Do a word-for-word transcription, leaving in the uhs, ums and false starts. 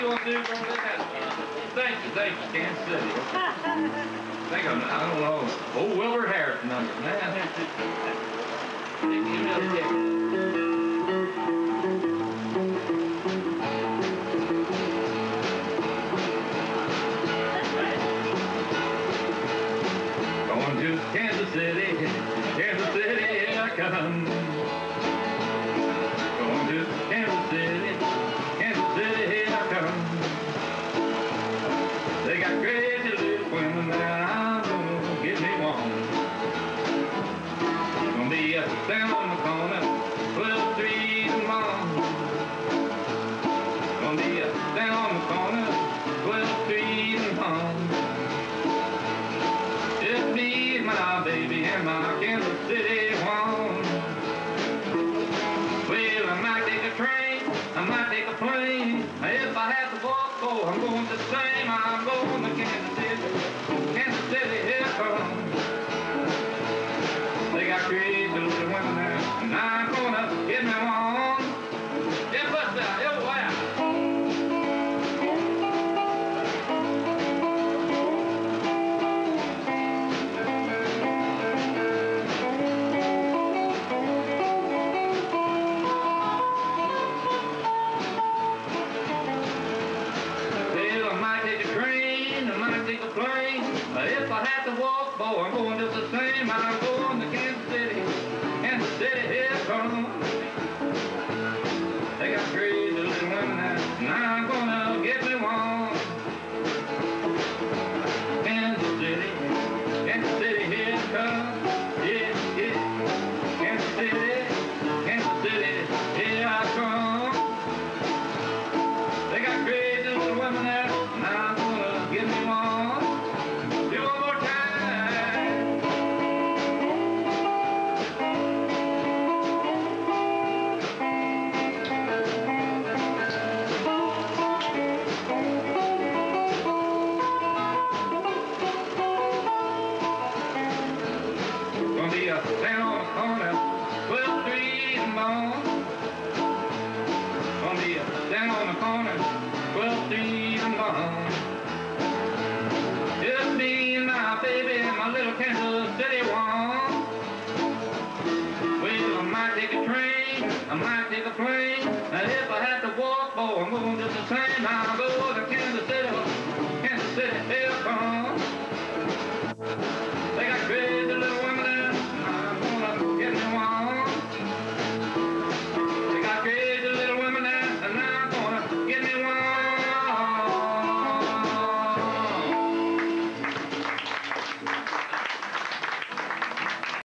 you want to do? Go let that. Thank you, thank you, Kansas City. Think I'm, I don't know. Old Wilbur Harris number, man. Give me another ticket. Going to Kansas City, Kansas City, here I come. Going to Kansas City, Kansas City, here I come. They got crazy little women there, I'm gonna get me one. Gonna be a stand on the corner, twelfth Street and Bond. Gonna be a stand on the corner, twelfth Street and Bond. Just me and my baby and my Kansas City one. Well, I might take a train, I might take a plane. If I have to walk, oh, I'm going the same. I'm going to Kansas City, Kansas City, here I come. They got crazy little women there, and I'm gonna get me one. Yeah, what's that? Yo, wow. If I have to walk, boy, I'm going just the same. I'm going to Kansas City, Kansas City, here I come. They got crazy little women there, and I'm gonna get me one. Kansas City, Kansas City, here I come. Yeah, yeah. Kansas City, Kansas City, here I come. They got crazy little women there, and I'm gonna get me one. Stand on the corner, twelfth Street and Bond. Gonna be a stand on the corner, twelfth Street and Bond. Just me and my baby and my little Kansas City one. Well, I might take a train, I might take a plane. And if I have to walk, boy, I'm going just the same. I'll go to Kansas City, Kansas City.